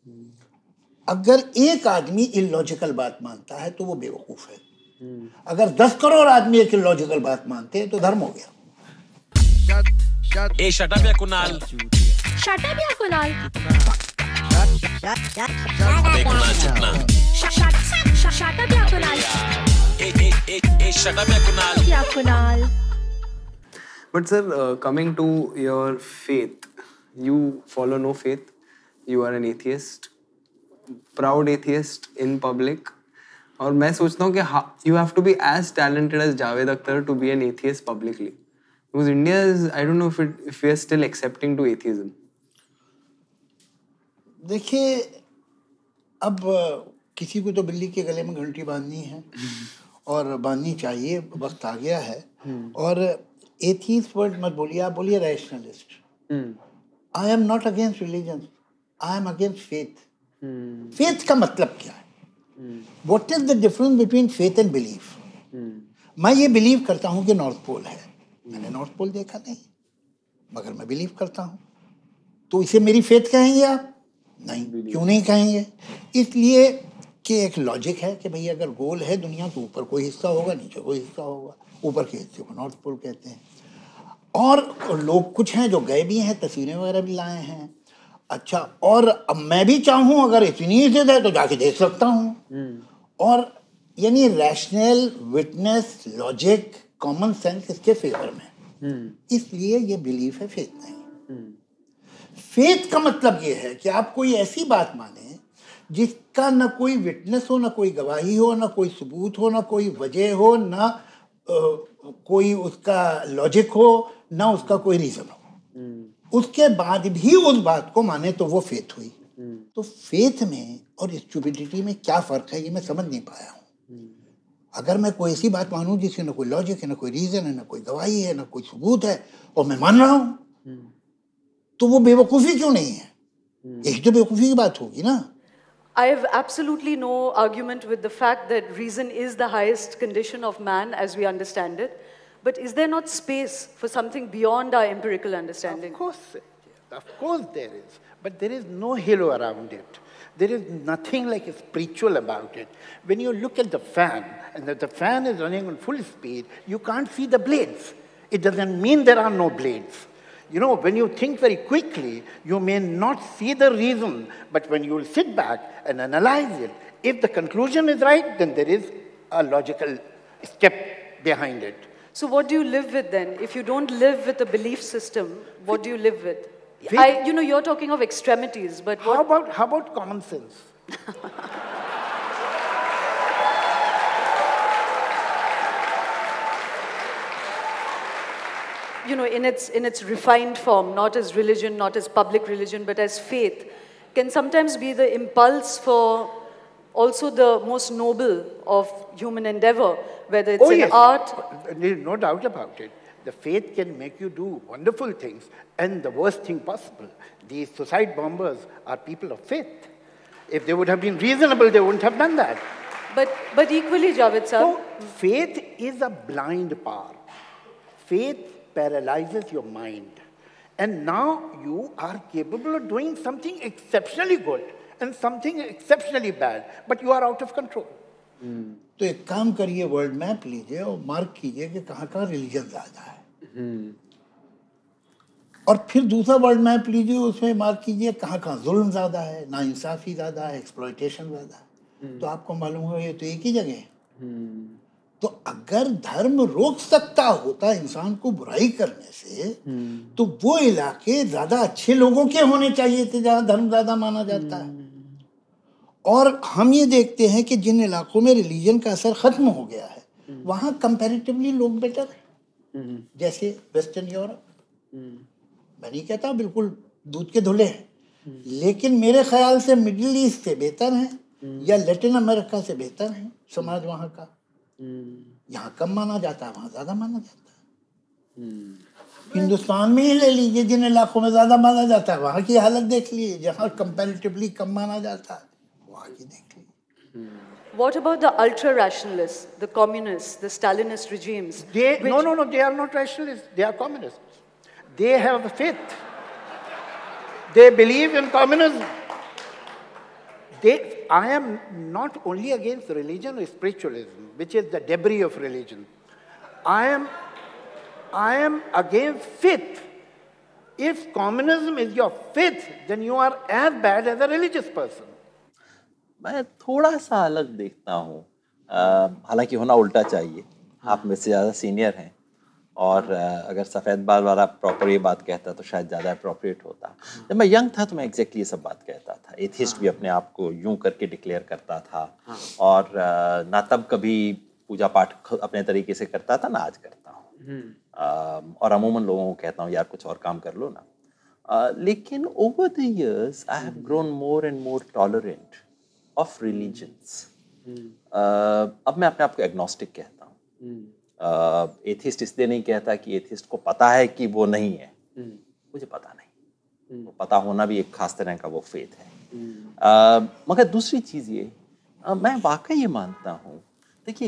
अगर एक आदमी इलॉजिकल बात मानता है तो वो बेवकूफ है। अगर 10 करोड़ आदमी एक इलॉजिकल बात मानते हैं तो धर्म हो गया। Shut up, Kunal. Shut up, Kunal. Shut up, Kunal. Shut up, Kunal. Kunal. But sir, coming to your faith, you follow no faith. You are an atheist, proud atheist in public. और मैं सोचता हूँ कि you have to be as talented as Javed Akhtar to be an atheist publicly. Because India is, I don't know if we are still accepting to atheism. देखिए, अब किसी को तो बिल्ली के गले में घंटी बांधनी है और बांधनी चाहिए, वक्त आ गया है। और एथीस्ट वर्ड मत बोलिए, आप बोलिए rationalist. I am not against religion, I am against faith. Faith का मतलब क्या है? What is the difference between faith and belief? मैं ये बिलीव करता हूँ कि नॉर्थ पोल है, मैंने नॉर्थ पोल देखा नहीं, मगर मैं बिलीव करता हूँ, तो इसे मेरी फेथ कहेंगे आप? नहीं, क्यों नहीं कहेंगे? इसलिए कि एक लॉजिक है कि भाई अगर गोल है दुनिया तो ऊपर कोई हिस्सा होगा, नीचे कोई हिस्सा होगा, ऊपर के हिस्से को नॉर्थ पोल कहते हैं। और लोग कुछ हैं जो गए भी हैं, तस्वीरें वगैरह भी लाए हैं। अच्छा, और अब मैं भी चाहूँ अगर इतनी इज्जत है तो जाके देख सकता हूँ। और यानी rational, witness, logic, common sense इसके फेवर में, इसलिए ये बिलीफ है, फेथ नहीं। फेथ का मतलब ये है कि आप कोई ऐसी बात माने जिसका ना कोई विटनेस हो, ना कोई गवाही हो, ना कोई सबूत हो, ना कोई वजह हो, ना कोई उसका लॉजिक हो, ना उसका कोई रीजन हो, उसके बाद भी उस बात को माने तो वो फेथ हुई। तो फेथ में और स्टुपिडिटी में क्या फर्क है ये मैं समझ नहीं पाया हूँ। अगर मैं कोई ऐसी बात मानूं जिसकी ना कोई लॉजिक है, ना कोई रीजन है, ना कोई गवाही है, ना कोई सबूत है, और मैं मान रहा हूँ, तो वो बेवकूफ़ी क्यों नहीं है? यही तो बेवकूफ़ी की बात होगी ना। I have absolutely no argument with the fact that reason is the highest condition of man as we understand it. But is there not space for something beyond our empirical understanding? Of course there is. But there is no halo around it. There is nothing like spiritual about it. When you look at the fan, and the fan is running on full speed, you can't see the blades. It doesn't mean there are no blades. You know, when you think very quickly, you may not see the reason, but when you will sit back and analyze it, if the conclusion is right, then there is a logical step behind it. So what do you live with then? If you don't live with a belief system, what do you live with? You know, you're talking of extremities, but how about common sense? You know, in its refined form, not as religion, not as public religion, but as faith, can sometimes be the impulse for also the most noble of human endeavor, whether it's in art. There is no doubt about it. The faith can make you do wonderful things, and the worst thing possible. These suicide bombers are people of faith. If they would have been reasonable, they wouldn't have done that. But equally, Javed sir. So, faith is a blind power. Faith paralyzes your mind. And now you are capable of doing something exceptionally good and something exceptionally bad, but you are out of control. तो एक काम करिए, world map लीजिए और mark कीजिए कि कहाँ religion ज़्यादा है, और फिर दूसरा वर्ल्ड मैप लीजिए, उसमें मार्क कीजिए कहाँ जुल्म ज़्यादा है, नाइंसाफ़ी ज़्यादा है, एक्सप्लॉयटेशन ज़्यादा है, तो आपको मालूम होगा ये तो एक ही जगह है। तो अगर धर्म रोक सकता होता इंसान को बुराई करने से, तो वो इलाके ज़्यादा अच्छे लोगों के होने चाहिए थे जहाँ धर्म ज़्यादा माना जाता है। और हम ये देखते हैं कि जिन इलाकों में रिलीजन का असर ख़त्म हो गया है, वहाँ कंपैरेटिवली लोग बेटर हैं, जैसे वेस्टर्न यूरोप। मैं नहीं कहता बिल्कुल दूध के धुले हैं, लेकिन मेरे ख्याल से मिडिल ईस्ट से बेहतर हैं या लैटिन अमेरिका से बेहतर हैं समाज वहाँ का। यहाँ कम माना जाता है, वहाँ ज़्यादा माना जाता है। हिंदुस्तान में ही ले लीजिए, जिन इलाकों में ज़्यादा माना जाता है वहाँ की हालत देख लीजिए, जहाँ कंपैरेटिवली कम माना जाता है वहाँ की देख लीजिए। What about the ultra-rationalists, the communists, the Stalinist regimes? No, they are not rationalists, they are communists. They have faith. They believe in communism. I am not only against religion or spiritualism, which is the debris of religion. I am against faith. If communism is your faith, then you are as bad as a religious person. मैं थोड़ा सा अलग देखता हूँ, हालांकि होना उल्टा चाहिए। आप मेरे से ज़्यादा सीनियर हैं और अगर सफ़ेद बाल वाला प्रॉपर ये बात कहता तो शायद ज़्यादा अप्रोप्रिएट होता। जब मैं यंग था तो मैं एग्जैक्टली ये सब बात कहता था। एथिस्ट भी अपने आप को यूं करके डिक्लेयर करता था और ना तब कभी पूजा पाठ अपने तरीके से करता था ना आज करता हूँ। और अमूमन लोगों को कहता हूँ यार कुछ और काम कर लो ना। लेकिन over the years I have grown more and more tolerant of religions. अब मैं अपने आप को एग्नोस्टिक कहता हूँ। एथिस्ट इसलिए नहीं कहता कि एथिस्ट को पता है कि वो नहीं है, मुझे पता नहीं। वो पता होना भी एक खास तरह का वो फेथ है। मगर दूसरी चीज़ ये, मैं वाकई ये मानता हूँ, देखिए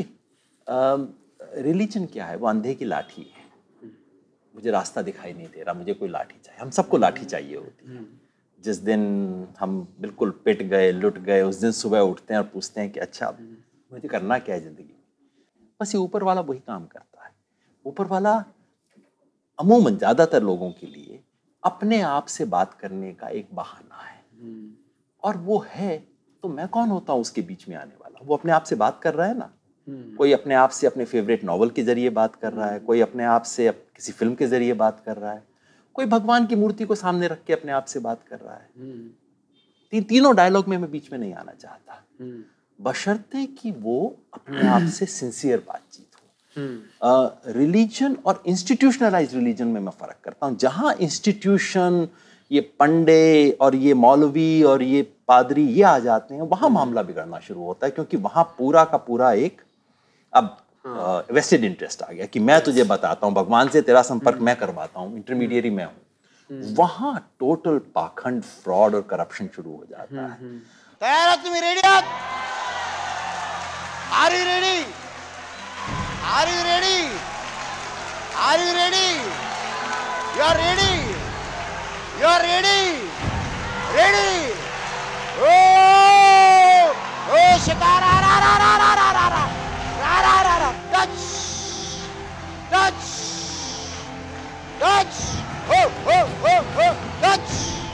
रिलीजन क्या है, वो अंधे की लाठी है। मुझे रास्ता दिखाई नहीं दे रहा, मुझे कोई लाठी चाहिए। हम सबको लाठी चाहिए होती है। जिस दिन हम बिल्कुल पिट गए, लुट गए, उस दिन सुबह उठते हैं और पूछते हैं कि अच्छा मुझे करना क्या है ज़िंदगी में। बस ये ऊपर वाला वही काम करता है। ऊपर वाला अमूमन ज़्यादातर लोगों के लिए अपने आप से बात करने का एक बहाना है, और वो है तो मैं कौन होता हूँ उसके बीच में आने वाला। वो अपने आप से बात कर रहा है ना। कोई अपने आप से अपने फेवरेट नॉवल के जरिए बात कर रहा है, कोई अपने आप से किसी फिल्म के जरिए बात कर रहा है, कोई भगवान की मूर्ति को सामने रख के अपने आप से बात कर रहा है। तीनों डायलॉग में मैं बीच में नहीं आना चाहता, बशर्ते कि वो अपने आप से सिंसियर बातचीत हो। रिलीजन और इंस्टीट्यूशनलाइज रिलीजन में मैं फर्क करता हूँ। जहाँ इंस्टीट्यूशन, ये पंडे और ये मौलवी और ये पादरी ये आ जाते हैं, वहाँ मामला बिगड़ना शुरू होता है, क्योंकि वहाँ पूरा का पूरा एक अब वेस्टेड इंटरेस्ट आ गया कि मैं तुझे बताता हूँ, भगवान से तेरा संपर्क मैं करवाता हूँ, इंटरमीडिएरी मैं हूँ। वहाँ टोटल पाखंड, फ्रॉड और करप्शन शुरू हो जाता है। तैयार आहात तुम्ही? रेडी आहात? Are you ready? Are you ready? Are you ready? You are ready? You are ready? Ready? ओ शिकारा रा रा रा रा रा रा रा रा रा रा रा टच टच टच हो टच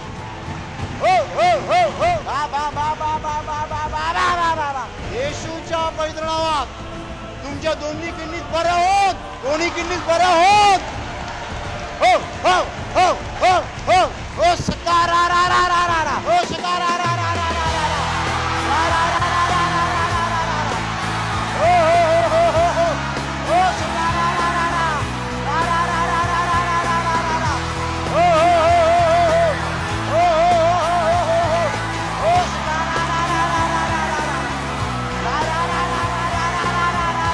हो बा बा बा बा बा बा बा बा रा रा रा रा येशूच्या पवित्र नावात तुमच्या दोन्ही किडनीत बरं होत, दोन्ही किडनीत बरं होत। हो हो हो हो हो हो शिकारा रा रा रा रा रा हो शिकारा रा रा रा रा रा रा रा रा रा रा रा रा रा रा रा रा हो हो हो हो हो शिकारा रा रा रा रा रा रा रा रा रा रा रा रा रा हो हो हो हो हो शिकारा रा रा रा रा रा रा रा रा रा रा रा रा रा रा रा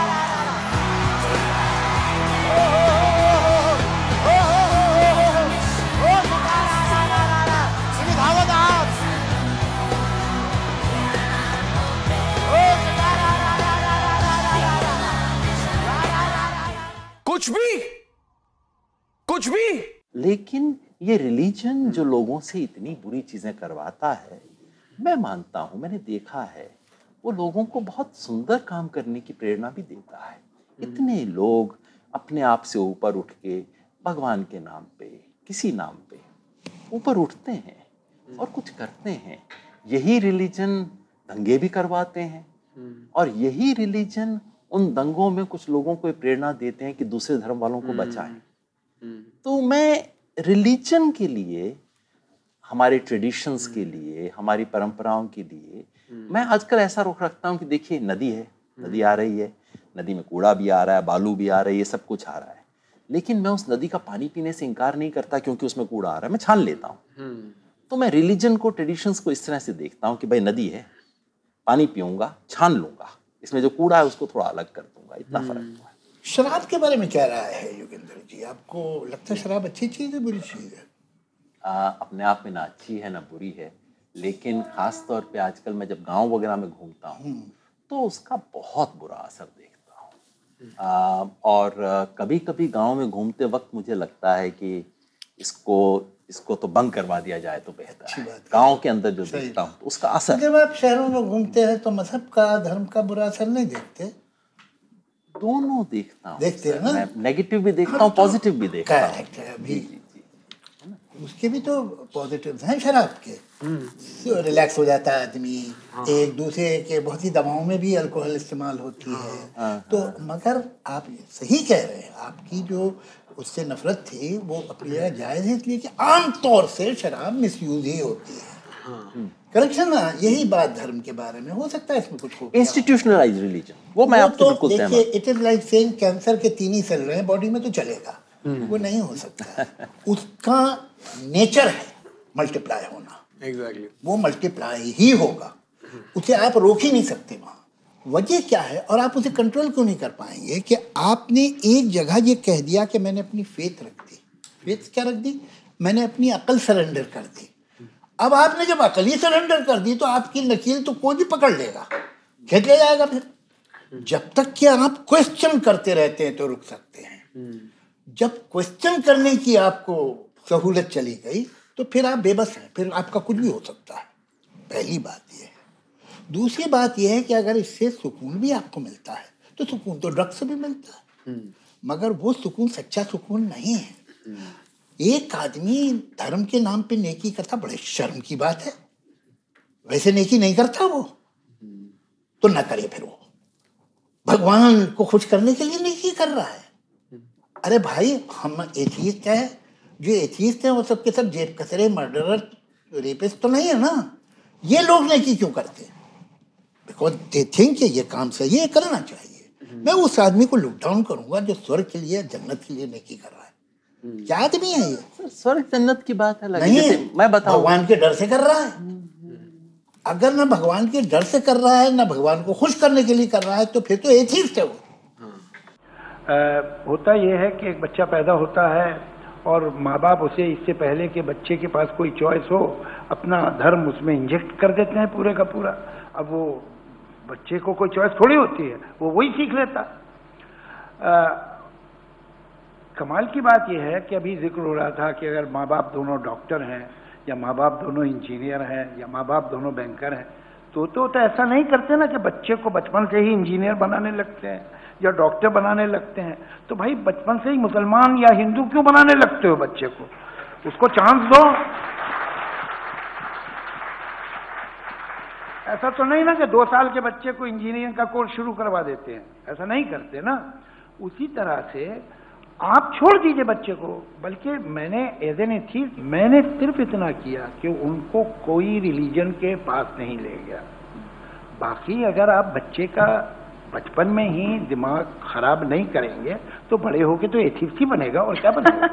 कुछ भी। लेकिन ये रिलीजन जो लोगों से इतनी बुरी चीजें करवाता है, मैं मानता हूं, मैंने देखा है, वो लोगों को बहुत सुंदर काम करने की प्रेरणा भी देता है। इतने लोग अपने आप से ऊपर उठ के भगवान के नाम पे, किसी नाम पे ऊपर उठते हैं और कुछ करते हैं। यही रिलीजन दंगे भी करवाते हैं, और यही रिलीजन उन दंगों में कुछ लोगों को प्रेरणा देते हैं कि दूसरे धर्म वालों को बचाएं। तो मैं रिलीजन के लिए, हमारे ट्रेडिशंस के लिए, हमारी परंपराओं के लिए मैं आजकल ऐसा रुख रखता हूँ कि देखिए नदी है, नदी आ रही है, नदी में कूड़ा भी आ रहा है, बालू भी आ रही है, सब कुछ आ रहा है, लेकिन मैं उस नदी का पानी पीने से इनकार नहीं करता क्योंकि उसमें कूड़ा आ रहा है, मैं छान लेता हूँ। तो मैं रिलीजन को, ट्रेडिशंस को इस तरह से देखता हूँ कि भाई नदी है, पानी पीऊंगा, छान लूंगा, इसमें जो कूड़ा है उसको थोड़ा अलग कर दूंगा, इतना फर्क हुआ है। शराब के बारे में क्या राय है योगेंद्र जी? आपको लगता है शराब अच्छी चीज़ है, बुरी चीज़ है? अपने आप में ना अच्छी है ना बुरी है, लेकिन खास तौर पे आजकल मैं जब गांव वगैरह में घूमता हूँ तो उसका बहुत बुरा असर देखता हूँ। और कभी कभी गांव में घूमते वक्त मुझे लगता है कि इसको तो बंद करवा दिया जाए तो बेहतर अच्छी है। बात है। गाँव के अंदर जो देखता हूँ तो उसका असर, जब आप शहरों में घूमते हैं तो मजहब का, धर्म का बुरा असर नहीं देखते? दोनों देखता हूँ। देखते हैं ना? मैं नेगेटिव भी देखता हूँ, पॉजिटिव भी देखता हूँ। करेक्ट है। अभी उसके भी तो पॉजिटिव्स हैं शराब के। रिलैक्स हो जाता है आदमी, एक दूसरे के, बहुत सी दवाओं में भी अल्कोहल इस्तेमाल होती है। तो मगर आप सही कह रहे हैं, आपकी जो उससे नफरत थी वो अपनी जगह जायज़ है, इसलिए कि आमतौर से शराब मिसयूज ही होती है। करेक्शन ना, यही बात धर्म के बारे में हो सकता है इसमें कुछ हो। इंस्टीट्यूशनलाइज रिलीजन, वो मैं आपसे बिल्कुल सहमत। देखिए, it is like saying cancer के 3 ही सेल रहे हैं बॉडी में तो चलेगा, वो नहीं हो सकता। उसका नेचर है मल्टीप्लाई होना। एग्जैक्टली। वो मल्टीप्लाई ही होगा, उसे आप रोक ही नहीं सकते। वहाँ वजह क्या है और आप उसे कंट्रोल क्यों नहीं कर पाएंगे कि आपने एक जगह ये कह दिया कि मैंने अपनी फेथ रख दी। फेथ क्या रख दी? मैंने अपनी अकल सरेंडर कर दी। अब आपने जब अकल ही सरेंडर कर दी तो आपकी नकील तो कोई भी पकड़ लेगा, खींच ले जाएगा। फिर जब तक कि आप क्वेश्चन करते रहते हैं तो रुक सकते हैं। जब क्वेश्चन करने की आपको सहूलत चली गई तो फिर आप बेबस हैं, फिर आपका कुछ भी हो सकता है। पहली बात यह है। दूसरी बात यह है कि अगर इससे सुकून भी आपको मिलता है तो सुकून तो ड्रग्स से भी मिलता है, मगर वो सुकून सच्चा सुकून नहीं है। एक आदमी धर्म के नाम पे नेकी करता, बड़े शर्म की बात है। वैसे नेकी नहीं करता वो तो ना करे, फिर वो भगवान को खुश करने के लिए नेकी कर रहा है। अरे भाई, हम एथियस्ट हैं, जो एथियस्ट हैं वो सब के सब जेब कतरे, मर्डरर, रेपिस्ट तो नहीं है ना। ये लोग नेकी क्यों करते हैं? बिकॉज दे थिंक कि ये काम सही है, करना चाहिए। मैं उस आदमी को लुक डाउन करूंगा जो स्वर्ग के लिए, जन्नत के लिए नेकी कर रहा है। क्या आदमी है ये? स्वर्ग जन्नत की बात है नहीं है, मैं बताऊं, भगवान के डर से कर रहा है। अगर ना भगवान के डर से कर रहा है ना भगवान को खुश करने के लिए कर रहा है तो फिर तो एथियस्ट है वो। होता यह है कि एक बच्चा पैदा होता है और माँ बाप उसे इससे पहले कि बच्चे के पास कोई चॉइस हो अपना धर्म उसमें इंजेक्ट कर देते हैं पूरे का पूरा। अब वो बच्चे को कोई चॉइस थोड़ी होती है, वो वही सीख लेता। कमाल की बात यह है कि अभी जिक्र हो रहा था कि अगर माँ बाप दोनों डॉक्टर हैं या माँ बाप दोनों इंजीनियर हैं या माँ बाप दोनों बैंकर हैं तो ऐसा नहीं करते ना कि बच्चे को बचपन से ही इंजीनियर बनाने लगते हैं या डॉक्टर बनाने लगते हैं। तो भाई बचपन से ही मुसलमान या हिंदू क्यों बनाने लगते हो बच्चे को? उसको चांस दो। ऐसा तो नहीं ना कि 2 साल के बच्चे को इंजीनियरिंग का कोर्स शुरू करवा देते हैं, ऐसा नहीं करते ना। उसी तरह से आप छोड़ दीजिए बच्चे को। बल्कि मैंने एज एन एथियस्ट मैंने सिर्फ इतना किया कि उनको कोई रिलीजन के पास नहीं ले गया। बाकी अगर आप बच्चे का बचपन में ही दिमाग खराब नहीं करेंगे तो बड़े होके तो एथियस्ट ही बनेगा, और क्या बनेगा।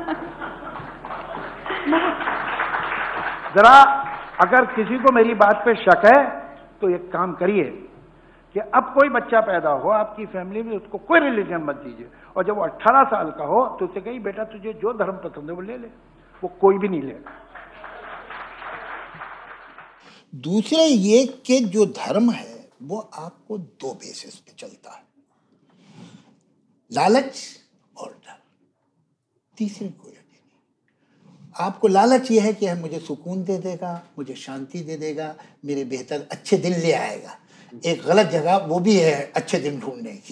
जरा अगर किसी को मेरी बात पे शक है तो एक काम करिए कि अब कोई बच्चा पैदा हो आपकी फैमिली में, उसको कोई रिलीजन मत दीजिए, और जब वो 18 साल का हो तो उसे कहिए बेटा तुझे जो धर्म पसंद है वो ले ले, वो कोई भी नहीं लेगा। दूसरा ये कि जो धर्म है वो आपको 2 बेसिस पे चलता है, लालच और डर। तीसरी कोई नहीं। आपको लालच ये है कि मुझे सुकून दे देगा, मुझे शांति दे देगा, मेरे बेहतर अच्छे दिन ले आएगा। एक गलत जगह वो भी है अच्छे दिन ढूंढने की।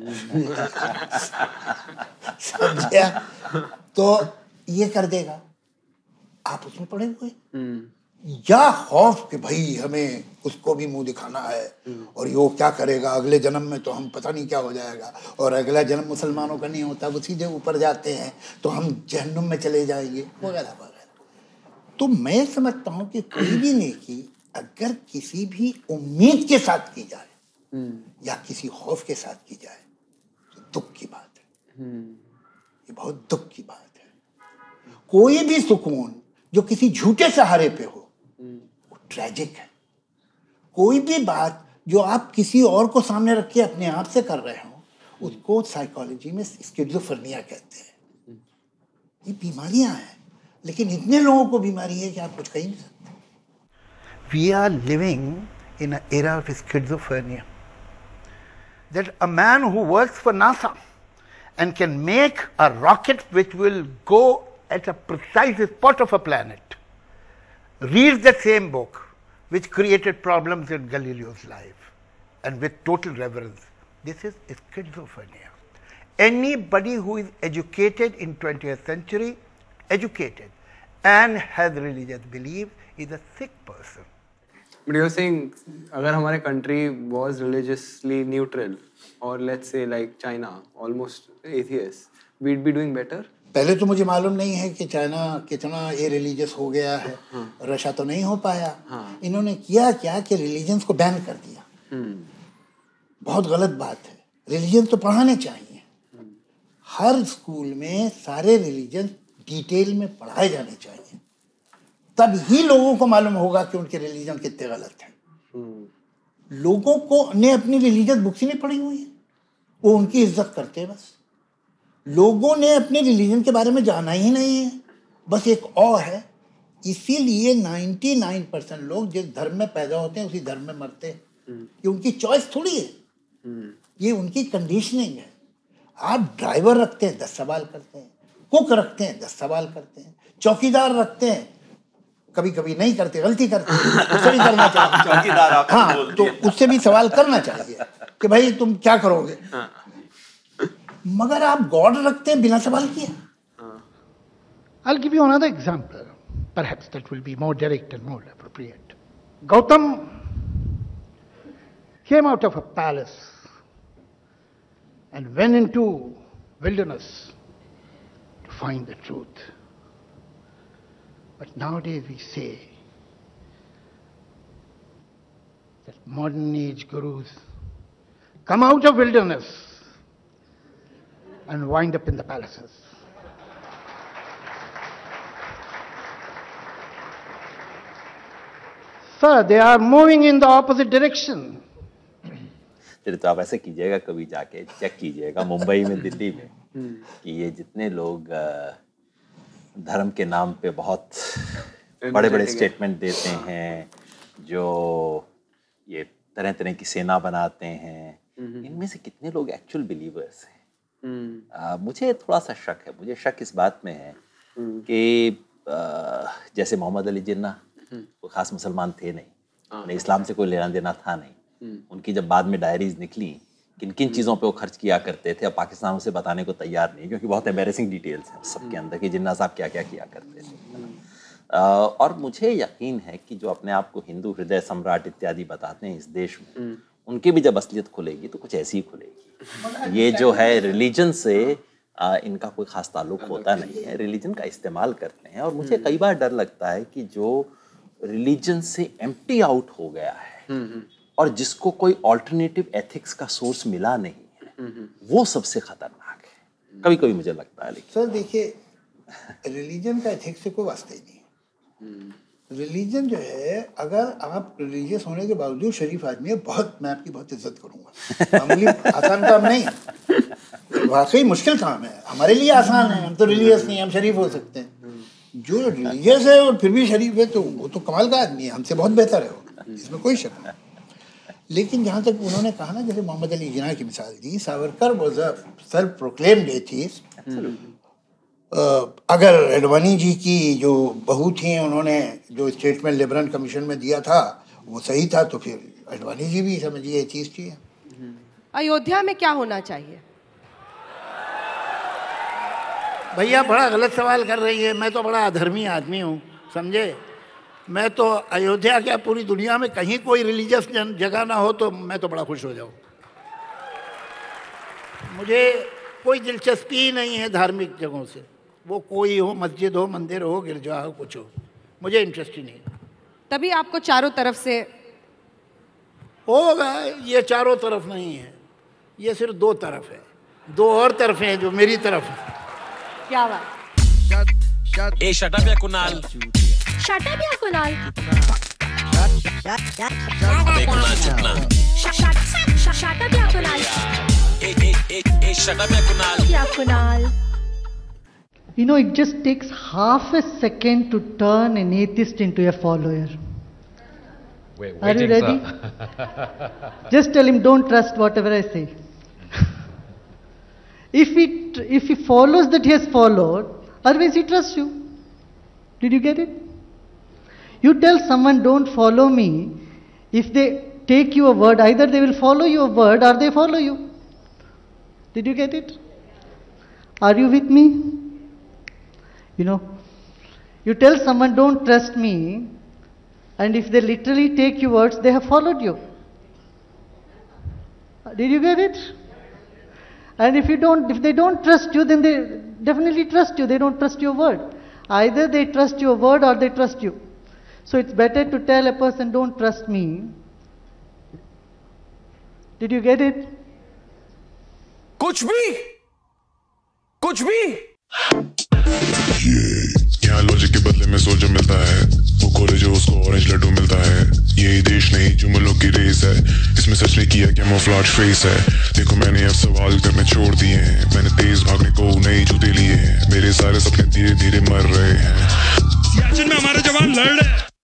समझिया? तो ये कर देगा, आप उसमें पड़े हुए। या खौफ कि भाई हमें उसको भी मुंह दिखाना है और ये क्या करेगा अगले जन्म में, तो हम पता नहीं क्या हो जाएगा, और अगला जन्म मुसलमानों का नहीं होता, वो सीधे ऊपर जाते हैं तो हम जहन्नुम में चले जाएंगे, वगैरह वगैरह। तो मैं समझता हूँ कि कोई भी नेकी अगर किसी भी उम्मीद के साथ की जाए या किसी खौफ के साथ की जाए तो दुख की बात है। ये बहुत दुख की बात है। कोई भी सुकून जो किसी झूठे सहारे पे हो वो ट्रेजिक है। कोई भी बात जो आप किसी और को सामने रख के अपने आप से कर रहे हो उसको साइकोलॉजी में स्किज़ोफ्रेनिया कहते हैं। ये बीमारियां हैं, लेकिन इतने लोगों को बीमारी है कि आप कुछ कह नहीं सकते। We are living in an era of schizophrenia. That a man who works for NASA and can make a rocket which will go at a precise spot of a planet, reads the same book which created problems in Galileo's life, and with total reverence. This is schizophrenia. Anybody who is educated in 20th century, educated and has religious beliefs, is a sick person. But you're saying, अगर हमारे country was religiously neutral, or let's say like China, almost atheist, we'd be doing better? पहले तो मुझे मालूम नहीं है कि China कितना ये रिलीजियस हो गया है। रशिया तो नहीं हो पाया। इन्होंने किया क्या कि रिलीजन्स को बैन कर दिया। बहुत गलत बात है। रिलीजन तो पढ़ाने चाहिए। हर स्कूल में सारे रिलीजन डिटेल में पढ़ाए जाने चाहिए, तब ही लोगों को मालूम होगा कि उनके रिलीजन कितने गलत हैं। लोगों को ने अपनी रिलीजियस बुक्स ही नहीं पढ़ी हुई है, वो उनकी इज्जत करते हैं बस। लोगों ने अपने रिलीजन के बारे में जाना ही नहीं है, बस एक औ है। इसीलिए 99% लोग जिस धर्म में पैदा होते हैं उसी धर्म में मरते हैं। ये उनकी चॉइस थोड़ी है, ये उनकी कंडीशनिंग है। आप ड्राइवर रखते हैं 10 सवाल करते हैं, कुक रखते हैं 10 सवाल करते हैं, चौकीदार रखते हैं, कभी कभी नहीं करते, गलती करते हैं, उससे भी करना चाहिए। चौकीदार आप हाँ, तो उससे भी सवाल करना चाहिए कि भाई तुम क्या करोगे। मगर आप गॉड रखते हैं बिना सवाल किए। I'll give you another example. Perhaps that will be more direct and more appropriate. Gautam came out of a palace and went into wilderness to find the truth. But nowadays we say that modern age gurus come out of wilderness and wind up in the palaces. Sir, they are moving in the opposite direction. चलिए, तो आप ऐसे कीजिएगा, कभी जाके check कीजिएगा मुंबई में, दिल्ली में, कि ये जितने लोग धर्म के नाम पे बहुत बड़े बड़े स्टेटमेंट देते हैं, जो ये तरह तरह की सेना बनाते हैं, इनमें से कितने लोग एक्चुअल बिलीवर्स हैं? मुझे थोड़ा सा शक है। मुझे शक इस बात में है कि जैसे मोहम्मद अली जिन्ना वो खास मुसलमान थे नहीं, उन्हें इस्लाम से कोई लेना देना था नहीं। उनकी जब बाद में डायरीज निकली किन किन चीज़ों पे वो खर्च किया करते थे, अब पाकिस्तान उसे बताने को तैयार नहीं, क्योंकि बहुत एम्बैरेसिंग डिटेल्स हैं सबके अंदर कि जिन्ना साहब क्या क्या किया करते थे। और मुझे यकीन है कि जो अपने आप को हिंदू हृदय सम्राट इत्यादि बताते हैं इस देश में, उनकी भी जब असलियत खुलेगी तो कुछ ऐसी ही खुलेगी। ये जो है रिलीजन से इनका कोई खास ताल्लुक होता नहीं है, रिलीजन का इस्तेमाल करते हैं। और मुझे कई बार डर लगता है कि जो रिलीजन से एम्प्टी आउट हो गया है और जिसको कोई ऑल्टरनेटिव एथिक्स का सोर्स मिला नहीं है, वो सबसे खतरनाक है। कभी कभी मुझे लगता है। लेकिन सर देखिए, रिलीजन का एथिक्स से कोई वास्ता ही नहीं है। रिलीजन जो है, अगर आप रिलीजियस होने के बावजूद शरीफ आदमी है, बहुत मैं आपकी बहुत इज्जत करूंगा। मामूली आसान काम नहीं, वाकई मुश्किल काम है। हमारे लिए आसान है, हम तो रिलीजियस नहीं, हम शरीफ हो सकते हैं। जो रिलीजियस है और फिर भी शरीफ है, तो वो तो कमाल का आदमी है, हमसे बहुत बेहतर है वो, इसमें कोई शक नहीं। लेकिन जहाँ तक उन्होंने कहा ना, जैसे मोहम्मद अली जिन्ना की मिसाल दी, Savarkar was a self proclaimed atheist. अगर एडवाणी जी की जो बहू थी, उन्होंने जो स्टेटमेंट लिबरल कमीशन में दिया था वो सही था, तो फिर एडवाणी जी भी समझिए एथीस्ट ही है। अयोध्या में क्या होना चाहिए? भैया बड़ा गलत सवाल कर रही है। मैं तो बड़ा अधर्मी आदमी हूँ, समझे। मैं तो अयोध्या क्या, पूरी दुनिया में कहीं कोई रिलीजियस जगह ना हो तो मैं तो बड़ा खुश हो जाऊँ। मुझे कोई दिलचस्पी ही नहीं है धार्मिक जगहों से, वो कोई हो, मस्जिद हो, मंदिर हो, गिरजा हो, कुछ हो, मुझे इंटरेस्ट ही नहीं। तभी आपको चारों तरफ से होगा। ये चारों तरफ नहीं है, ये सिर्फ 2 तरफ है, 2 और तरफ हैं जो मेरी तरफ है। क्या बात? Hey, shut up, yeah, Kunal. Shut up, yeah, Kunal. Hey, Kunal, chupna. Shut up, yeah, Kunal. Hey, shut up, yeah, Kunal. Yeah, Kunal. You know, it just takes half a second to turn an atheist into a follower. Are you ready? Just tell him, don't trust whatever I say. If he follows that he has followed, Otherwise, he trusts you. Did you get it? You tell someone, don't follow me. If they take your word, either they will follow your word or they follow you. Did you get it? Are you with me? You know, you tell someone, don't trust me, and if they literally take your words, they have followed you. Did you get it? And if they don't trust you, then they definitely trust you. They don't trust your word. Either they trust your word or they trust you. So it's better to tell a person, don't trust me. Did you get it? कुछ भी यहाँ logic के बदले में सोच मिलता है, वो खोले जो उसको ऑरेंज लड्डू मिलता है। यही देश नहीं जुमलों की रेस है, इसमें सच नहीं किया कैमोफ्लेज फेस है। देखो मैंने अब सवाल करने छोड़ दिए हैं, मैंने तेज भागने को नए जूते लिए हैं, मेरे सारे सपने धीरे धीरे मर रहे हैं। सियाचिन में हमारे जवान लड़ रहे हैं,